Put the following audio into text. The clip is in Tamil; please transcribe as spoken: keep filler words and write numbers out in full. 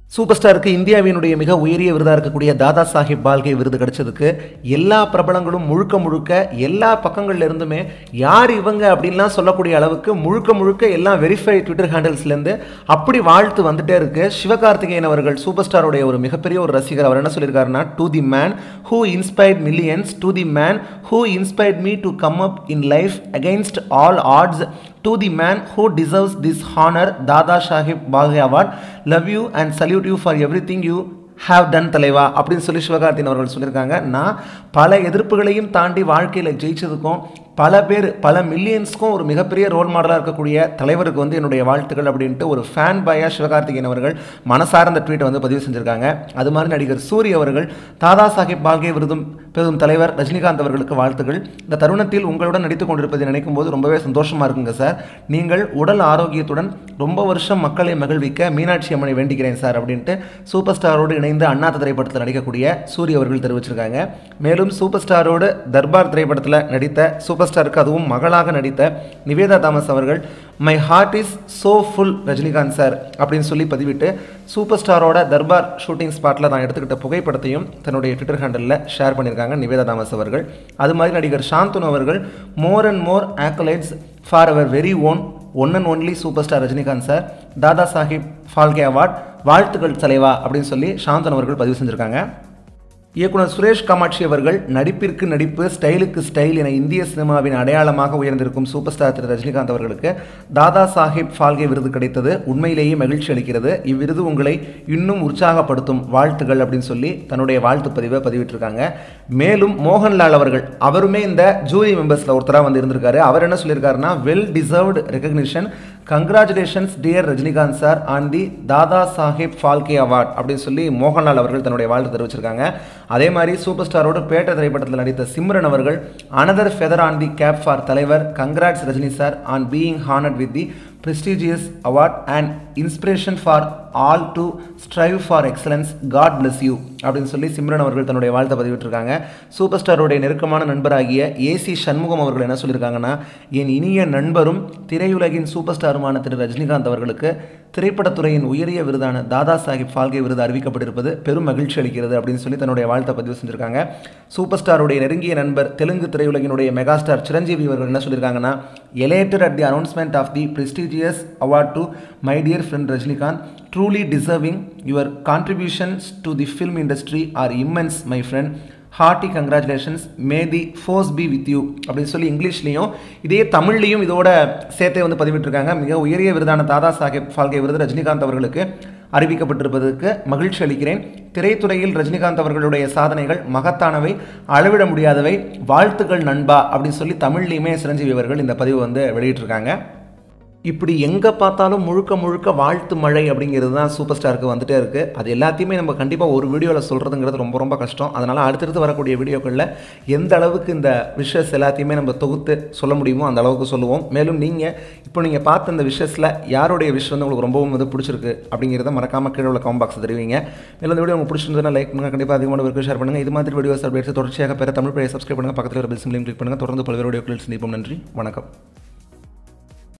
சூப்பர் ஸ்டாருக்கு இந்தியாவினுடைய மிக உயரிய விருதாக இருக்கக்கூடிய தாதா சாஹிப் பால்கே விருது கிடைச்சதுக்கு எல்லா பிரபலங்களும் முழுக்க முழுக்க எல்லா பக்கங்கள்ல இருந்துமே யார் இவங்க அப்படின்லாம் சொல்லக்கூடிய அளவுக்கு முழுக்க முழுக்க எல்லாம் வெரிஃபை ட்விட்டர் ஹேண்டில்ஸ்லேருந்து அப்படி வாழ்த்து வந்துட்டே இருக்கு. சிவகார்த்திகேயன் அவர்கள் சூப்பர் ஸ்டாரோடைய ஒரு மிகப்பெரிய ஒரு ரசிகர். அவர் என்ன சொல்லியிருக்காருன்னா, to the man who inspired millions, to the man who inspired me to come up in life against all odds, to the man who deserves this honor, Dada Sahib Phalke Award. Love you and salute you for everything you have done தலைவா அப்படின்னு சொல்லி சிவகார்த்திகேயன் அவர்கள் சொல்லியிருக்காங்க. நான் பல எதிர்ப்புகளையும் தாண்டி வாழ்க்கையில் ஜெயிச்சதுக்கும் பல பேர் பல மில்லியன்ஸ்க்கும் ஒரு மிகப்பெரிய ரோல் மாடலாக இருக்கக்கூடிய தலைவருக்கு வந்து என்னுடைய வாழ்த்துக்கள் அப்படின்ட்டு ஒரு ஃபேன் பாயாக சிவகார்த்திகேயன் அவர்கள் மனசார்ந்த ட்வீட்டை வந்து பதிவு செஞ்சுருக்காங்க. அது மாதிரி நடிகர் சூரி அவர்கள் தாதா சாஹிப் பால்கே விருதும் பெரும் தலைவர் ரஜினிகாந்த் அவர்களுக்கு வாழ்த்துக்கள். இந்த தருணத்தில் உங்களுடன் நடித்து கொண்டிருப்பதை நினைக்கும் போது ரொம்பவே சந்தோஷமாக இருக்குங்க சார். நீங்கள் உடல் ஆரோக்கியத்துடன் ரொம்ப வருஷம் மக்களை மகிழ்விக்க மீனாட்சி அம்மனை வேண்டிக்கிறேன் சார் அப்படின்ட்டு சூப்பர் ஸ்டாரோடு இணைந்து அண்ணா திரைப்படத்தில் நடிக்கக்கூடிய சூரி அவர்கள் தெரிவிச்சிருக்காங்க. மேலும் சூப்பர் ஸ்டாரோடு தர்பார் திரைப்படத்தில் நடித்த சூப்பர் ஸ்டாருக்கு அதுவும் மகளாக நடித்த நிவேதா தாமஸ் அவர்கள் my heart is so full Rajinikanth sir அப்படின்னு சொல்லி பதிவிட்டு சூப்பர் ஸ்டாரோட தர்பார் ஷூட்டிங் ஸ்பாட்டில் தான் எடுத்துக்கிட்ட புகைப்படத்தையும் தன்னுடைய ட்விட்டர் ஹேண்டலில் ஷேர் பண்ணியிருக்காங்க நிவேதா தாமஸ் அவர்கள். அது மாதிரி நடிகர் சாந்தனு அவர்கள் more and more accolades for our very own one and only superstar Rajinikanth sir, Dadasaheb Phalke award, வாழ்த்துக்கள் தலைவா அப்படின்னு சொல்லி சாந்தனு அவர்கள் பதிவு செஞ்சுருக்காங்க. இயக்குனர் சுரேஷ் காமாட்சி அவர்கள் நடிப்பிற்கு நடிப்பு, ஸ்டைலுக்கு ஸ்டைல் என இந்திய சினிமாவின் அடையாளமாக உயர்ந்திருக்கும் சூப்பர் ஸ்டார் திரு ரஜினிகாந்த் அவர்களுக்கு தாதா சாஹிப் ஃபால்கே விருது கிடைத்தது உண்மையிலேயே மகிழ்ச்சி அளிக்கிறது. இவ்விருது உங்களை இன்னும் உற்சாகப்படுத்தும், வாழ்த்துகள் அப்படின்னு சொல்லி தன்னுடைய வாழ்த்து பதிவை பதிவிட்டிருக்காங்க. மேலும் மோகன்லால் அவர்கள் அவருமே இந்த ஜூரி மெம்பர்ஸில் ஒருத்தராக வந்து இருந்திருக்காரு. அவர் என்ன சொல்லியிருக்காருன்னா, well deserved recognition, congratulations dear Rajinikanth sir on the Dadasaheb Phalke award அப்படின்னு சொல்லி மோகன்லால் அவர்கள் தன்னுடைய வாழ்த்து தெரிவிச்சிருக்காங்க. அதே மாதிரி சூப்பர் ஸ்டாரோடு பேட்ட திரைப்படத்தில் நடித்த சிம்ரன் அவர்கள் another feather on the cap for தலைவர், congrats Rajini sir on being honoured with the prestigious award and inspiration for all to strive for excellence, God bless you அப்படின்னு சொல்லி சிம்ரன் அவர்கள் தன்னுடைய வாழ்த்தை பதிவிட்டிருக்காங்க. சூப்பர் ஸ்டாரோடைய நெருக்கமான நண்பராகிய ஏசி சண்முகம் அவர்கள் என்ன சொல்லியிருக்காங்கன்னா, என் இனிய நண்பரும் திரையுலகின் சூப்பர் ஸ்டாருமான திரு ரஜினிகாந்த் அவர்களுக்கு திரைப்படத்துறையின் உயரிய விருதான தாதா சாஹிப் ஃபால்கே விருது அறிவிக்கப்பட்டிருப்பது பெரும் மகிழ்ச்சி அளிக்கிறது அப்படின்னு சொல்லி தன்னுடைய வாழ்த்தை பதிவு செஞ்சிருக்காங்க. சூப்பர் ஸ்டாருடைய நெருங்கிய நண்பர் தெலுங்கு திரையுலகினுடைய மெகாஸ்டார் சிரஞ்சீவி அவர்கள் என்ன சொல்லியிருக்காங்கன்னா, elated at the announcement of the prestigious award to my dear friend Rajinikanth, truly deserving, your contributions to the film industry are immense my friend, hearty congratulations, may the force be with you அப்படின்னு சொல்லி இங்கிலீஷ்லையும் இதே தமிழ்லையும் இதோட சேர்த்தே வந்து பதிவிட்டிருக்காங்க. மிக உயரிய விருதான தாதா சாஹிப் ஃபால்கே விருது ரஜினிகாந்த் அவர்களுக்கு அறிவிக்கப்பட்டிருப்பதற்கு மகிழ்ச்சி அளிக்கிறேன். திரைத்துறையில் ரஜினிகாந்த் அவர்களுடைய சாதனைகள் மகத்தானவை, அளவிட முடியாதவை, வாழ்த்துக்கள் நண்பா அப்படின்னு சொல்லி தமிழ்லையுமே சிரஞ்சீவி அவர்கள் இந்த பதிவு வந்து வெளியிட்டிருக்காங்க. இப்படி எங்கே பார்த்தாலும் முழுக்க முழுக்க வாழ்த்து மழை அப்படிங்கிறது தான் சூப்பர் ஸ்டாருக்கு வந்துகிட்டே இருக்குது. அது எல்லாத்தையுமே நம்ம கண்டிப்பாக ஒரு வீடியோவில் சொல்கிறதுங்கிறது ரொம்ப ரொம்ப கஷ்டம். அதனால் அடுத்தடுத்து வரக்கூடிய வீடியோக்களில் எந்த அளவுக்கு இந்த விஷஸ் எல்லாத்தையுமே நம்ம தொகுத்து சொல்ல முடியுமோ அந்த அளவுக்கு சொல்லுவோம். மேலும் நீங்கள் இப்போ நீங்கள் பார்த்த இந்த விஷயத்தில் யாருடைய விஷயம் வந்து உங்களுக்கு ரொம்பவும் வந்து பிடிச்சிருக்கு அப்படிங்கிறத மறக்காமல் கீழே உள்ள கமெண்ட் பாக்ஸ் தெரிவிங்க. மேலும் இந்த வீடியோ உங்களுக்கு பிடிச்சிருந்ததுன்னா லைக் பண்ணுங்கள், கண்டிப்பாக அதிகமான வீடியோ ஷேர் பண்ணுங்கள். இது மாதிரி வீடியோஸ் அப்டேட்ஸ் தொடர்ச்சியாக பெற தமிழ் பேரை சப்ஸ்கிரைப் பண்ணுங்கள், பக்கத்தில் ஒரு பெல் சிம்லையும் கிளிக் பண்ணுங்கள். தொடர்ந்து பல்வேறு வீடியோக்களில் சந்திப்போம். நன்றி, வணக்கம்.